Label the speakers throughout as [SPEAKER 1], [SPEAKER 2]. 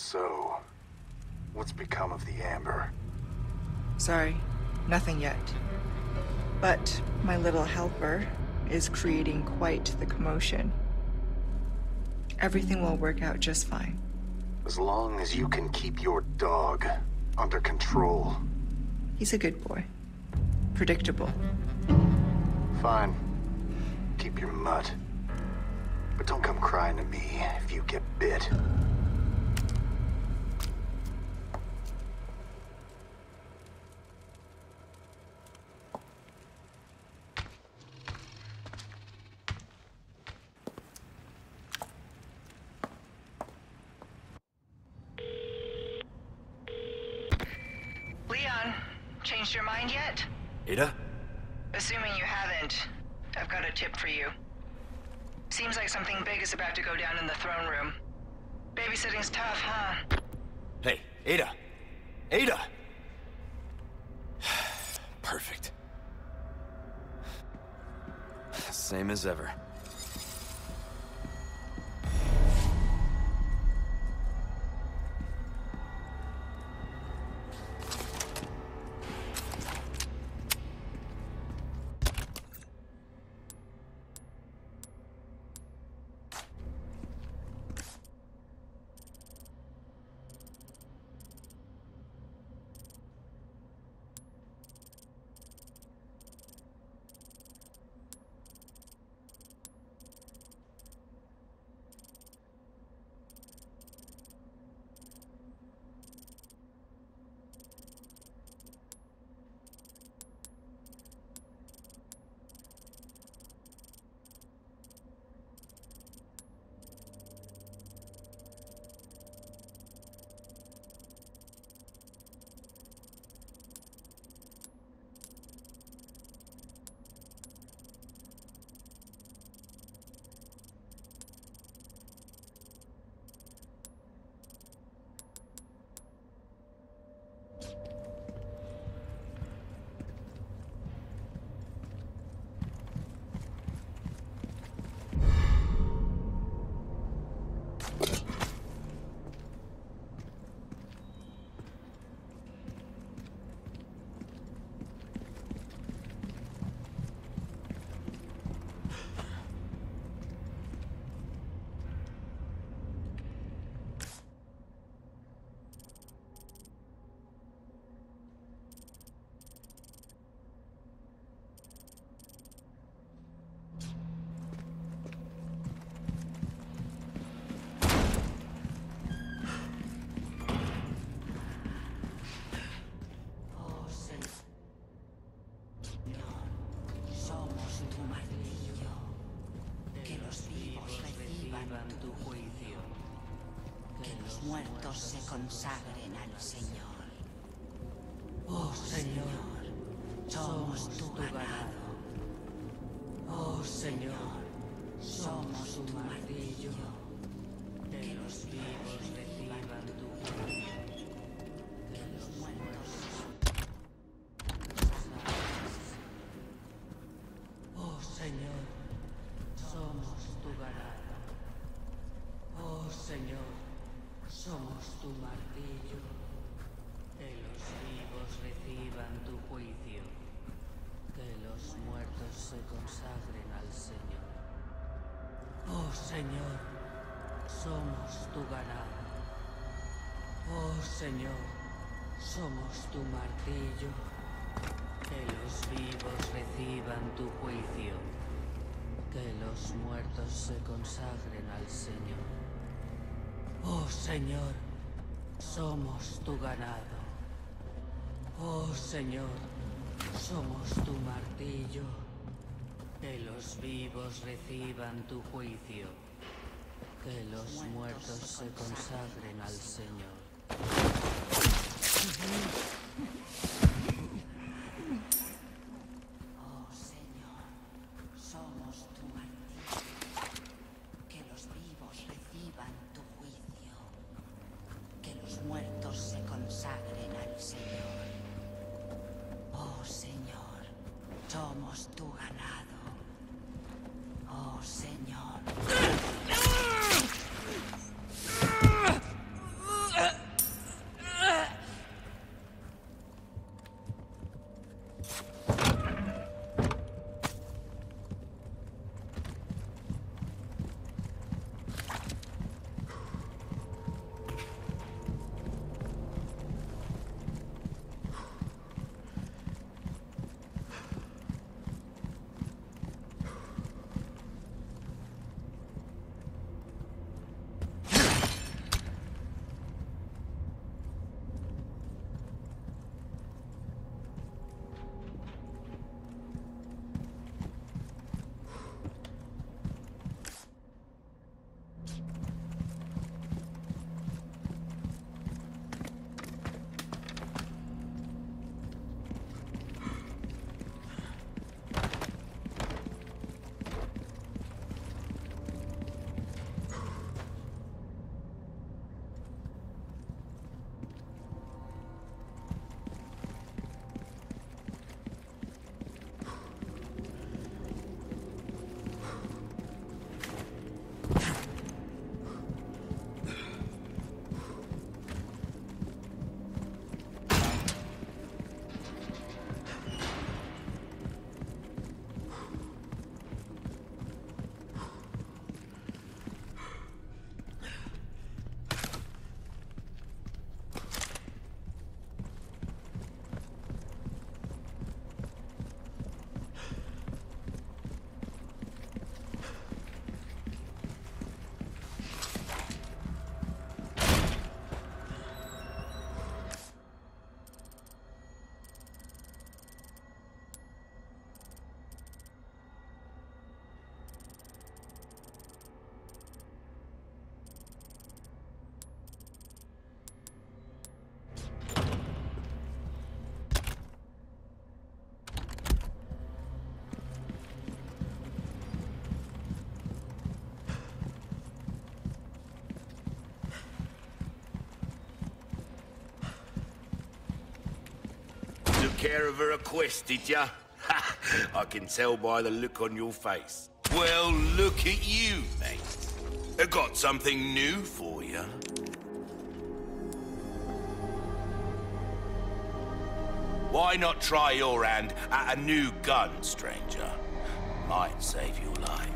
[SPEAKER 1] So, what's become of the amber?
[SPEAKER 2] Sorry, nothing yet. But my little helper is creating quite the commotion. Everything will work out just fine.
[SPEAKER 1] As long as you can keep your dog under control.
[SPEAKER 2] He's a good boy. Predictable.
[SPEAKER 1] Fine. Keep your mutt. But don't come crying to me if you get bit.
[SPEAKER 3] Leon, changed your mind yet?
[SPEAKER 4] Ada?
[SPEAKER 3] Assuming you haven't, I've got a tip for you. Seems like something big is about to go down in the throne room. Babysitting's tough, huh?
[SPEAKER 4] Hey, Ada! Ada! Perfect. Same as ever.
[SPEAKER 5] Muertos se consagren al Señor. Oh Señor, somos tu ganado. Oh Señor, somos tu martillo. Que los vivos reciban tu juicio. Que los muertos oh Señor, somos tu ganado. Oh Señor, somos tu martillo, que los vivos reciban tu juicio, que los muertos se consagren al Señor. Oh Señor, somos tu ganado. Oh Señor, somos tu martillo, que los vivos reciban tu juicio, que los muertos se consagren al Señor. Oh Señor, somos tu ganado. Oh Señor, somos tu martillo. Que los vivos reciban tu juicio. Que los muertos se consagren al Señor. Oh Señor, somos tu martillo. Que los vivos reciban tu juicio. Que los muertos se consagren al Señor. Oh Señor, somos tu ganado. Oh Señor.
[SPEAKER 6] care of her request, did ya? I can tell by the look on your face. Well, look at you, mate. I got something new for you. Why not try your hand at a new gun, stranger? Might save your life.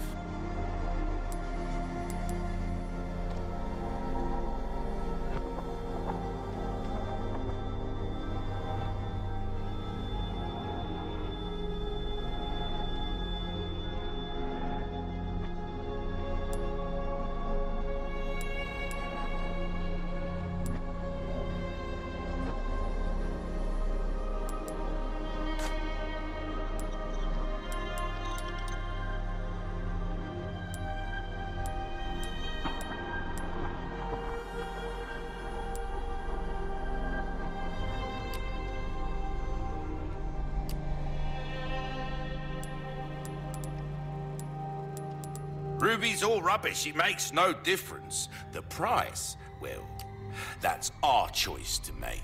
[SPEAKER 6] Ruby's all rubbish, it makes no difference. The price, well, that's our choice to make.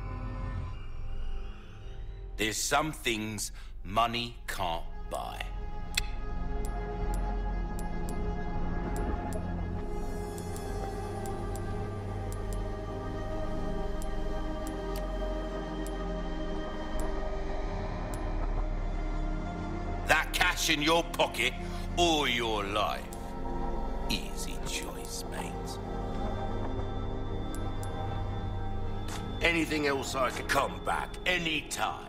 [SPEAKER 6] There's some things money can't buy. That cash in your pocket or your life. Easy choice, mate. Anything else I could come back anytime.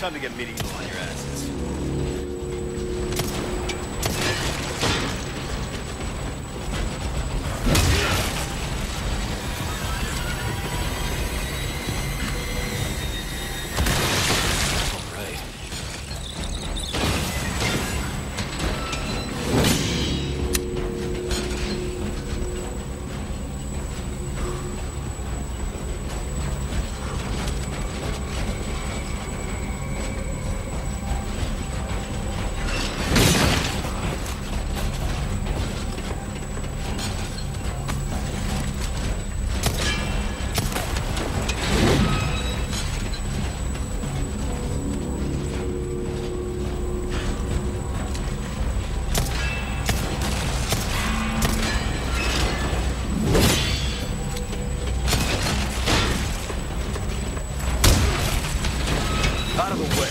[SPEAKER 4] Time to get medieval on your asses. Out of the way.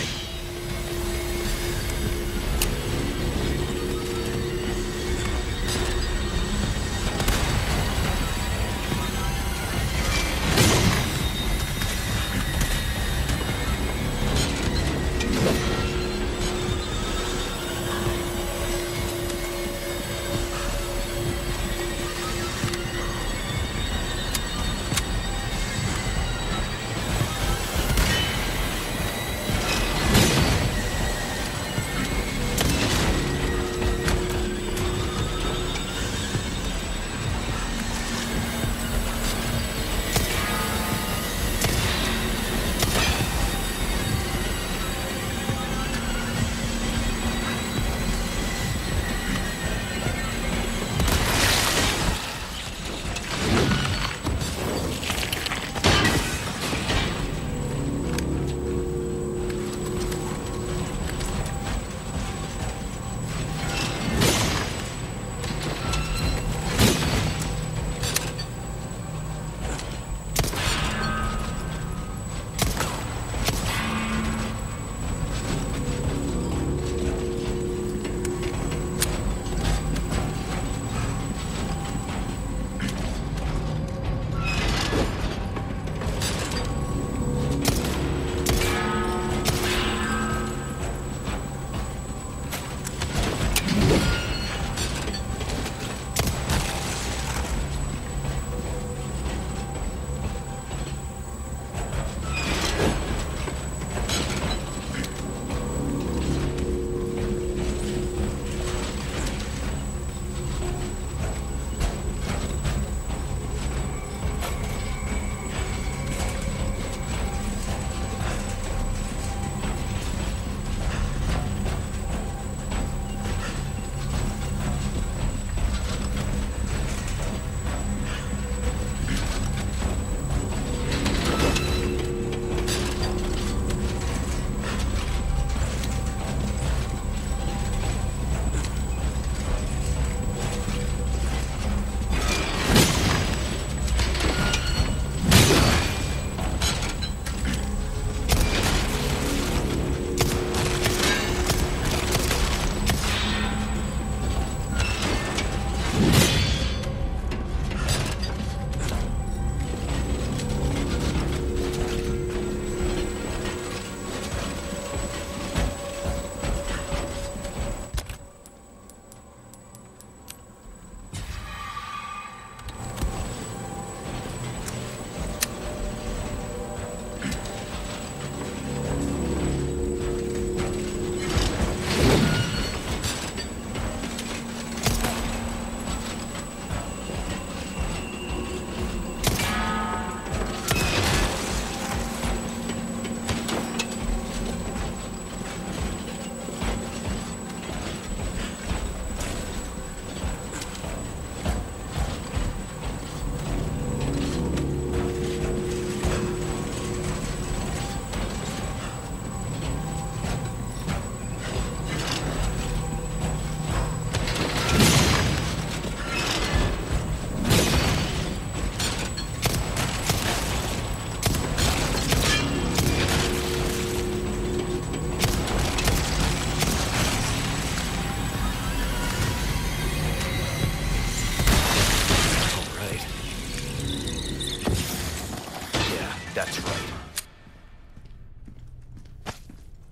[SPEAKER 4] That's right.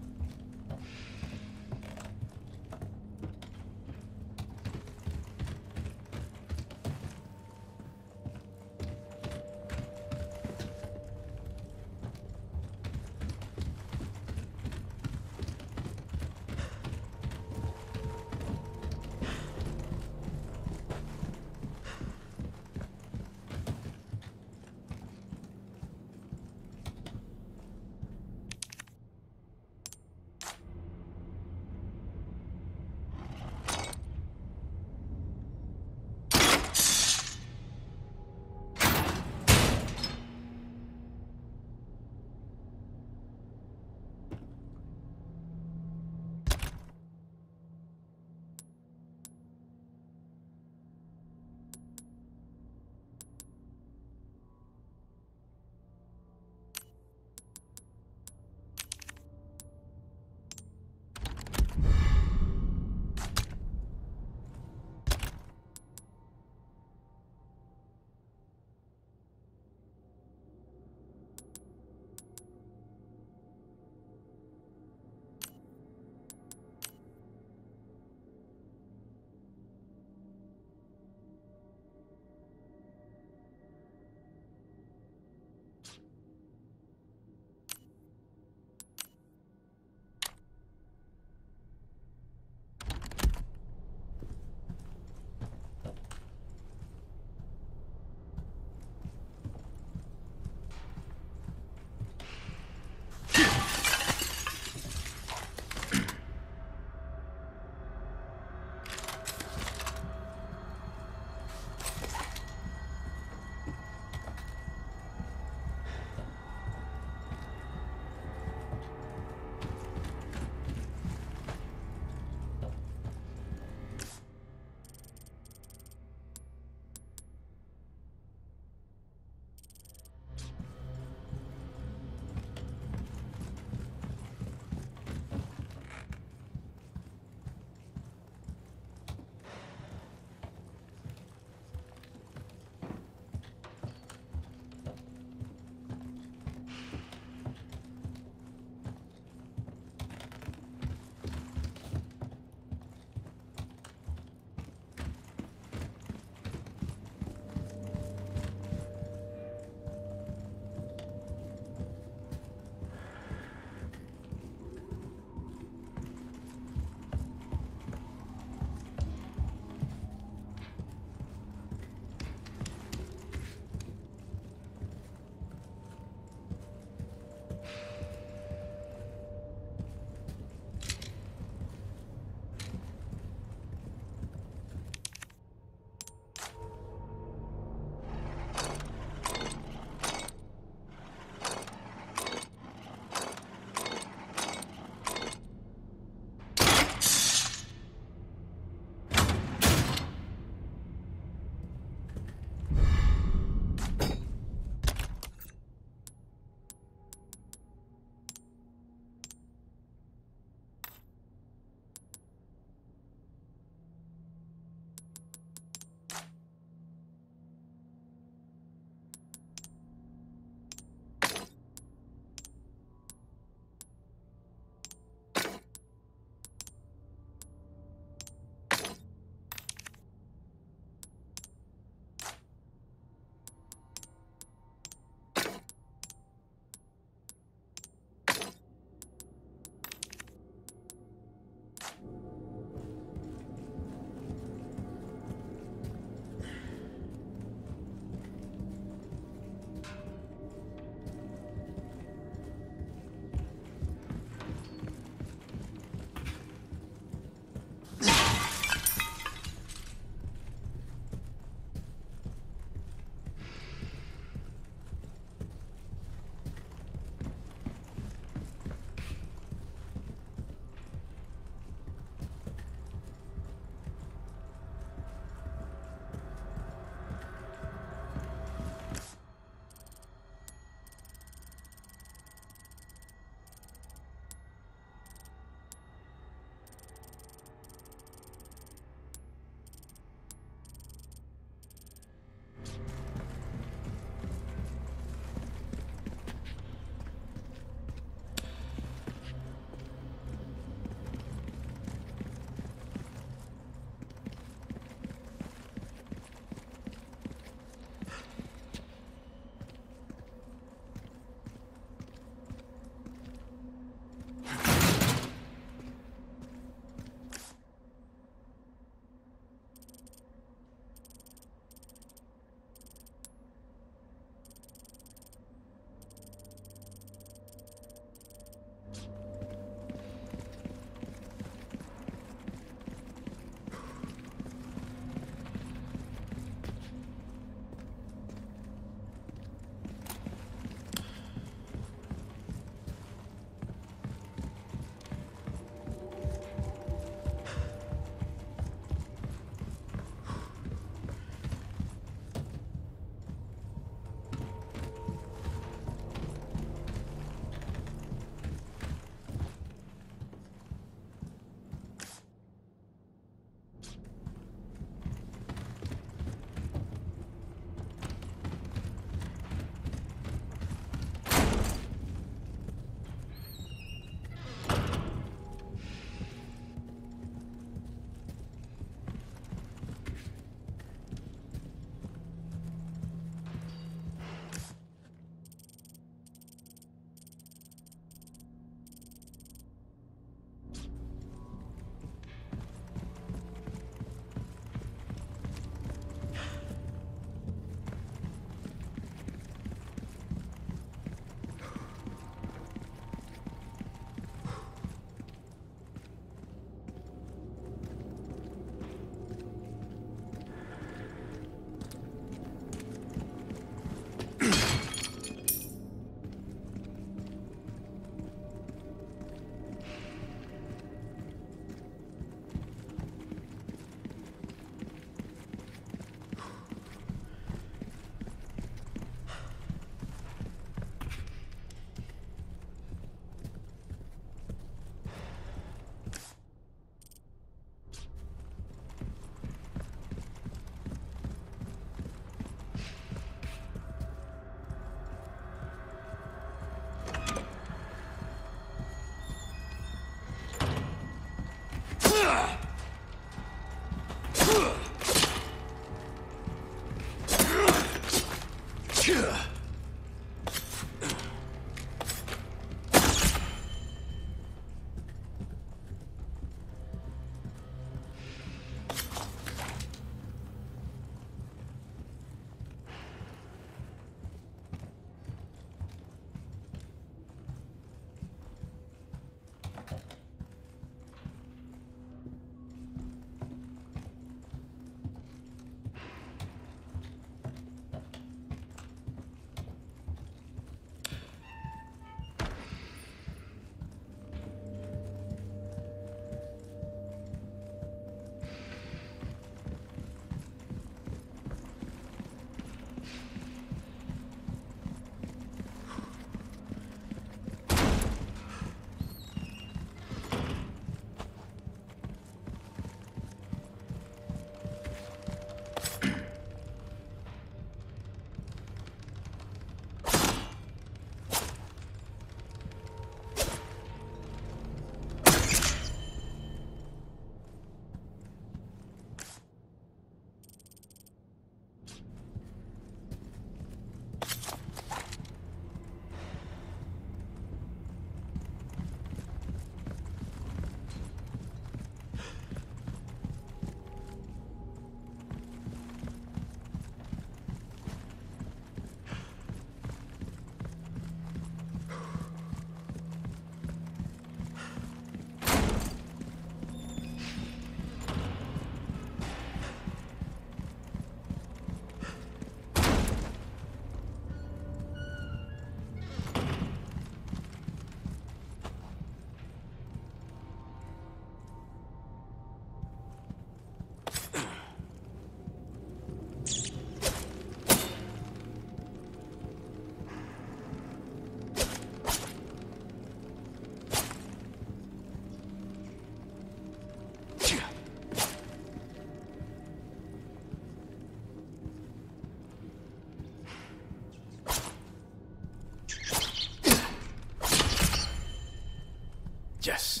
[SPEAKER 6] Yes.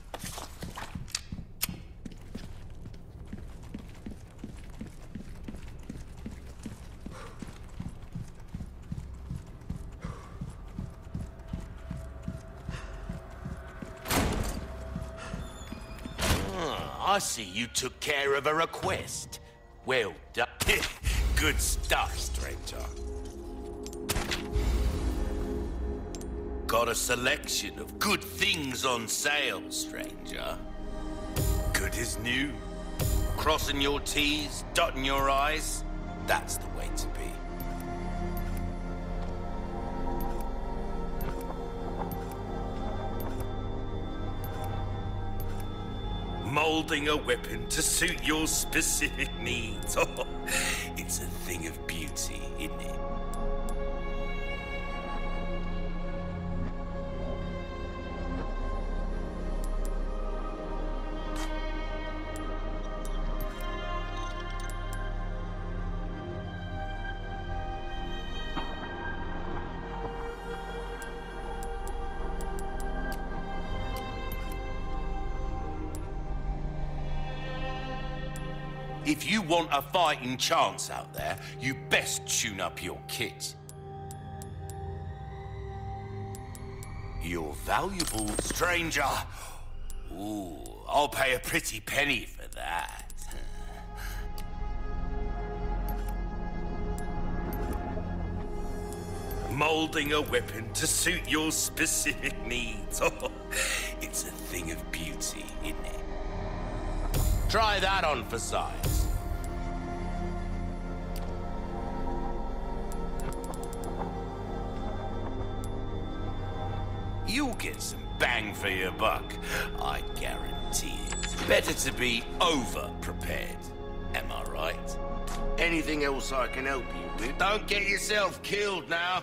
[SPEAKER 6] I see you took care of a request. Well done. Good stuff, stranger. Got a selection of good things on sale, stranger. Good as new. Crossing your T's, dotting your I's. That's the way to be. Molding a weapon to suit your specific needs. Oh, it's a thing of beauty, isn't it? If you want a fighting chance out there, you best tune up your kit. You're valuable, stranger. Ooh, I'll pay a pretty penny for that. Molding a weapon to suit your specific needs. Oh, it's a thing of beauty, isn't it? Try that on for size. You'll get some bang for your buck, I guarantee it. Better to be over-prepared, am I right? Anything else I can help you with? Don't get yourself killed now.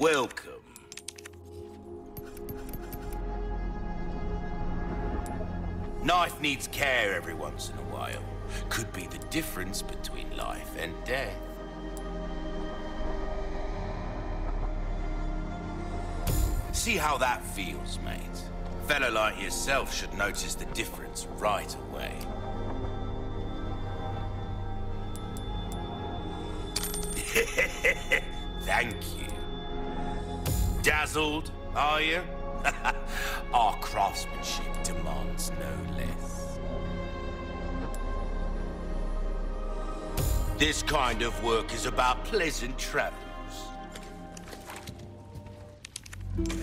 [SPEAKER 6] Welcome. Knife needs care every once in a while. Could be the difference between life and death. See how that feels, mate. A fellow like yourself should notice the difference right away. Thank you. Dazzled, are you? Our craftsmanship demands no less. This kind of work is about pleasant travels.